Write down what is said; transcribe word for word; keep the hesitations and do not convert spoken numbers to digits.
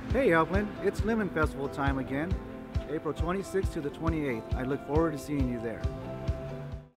Hey Upland, it's Lemon Festival time again, April twenty-sixth to the twenty-eighth. I look forward to seeing you there.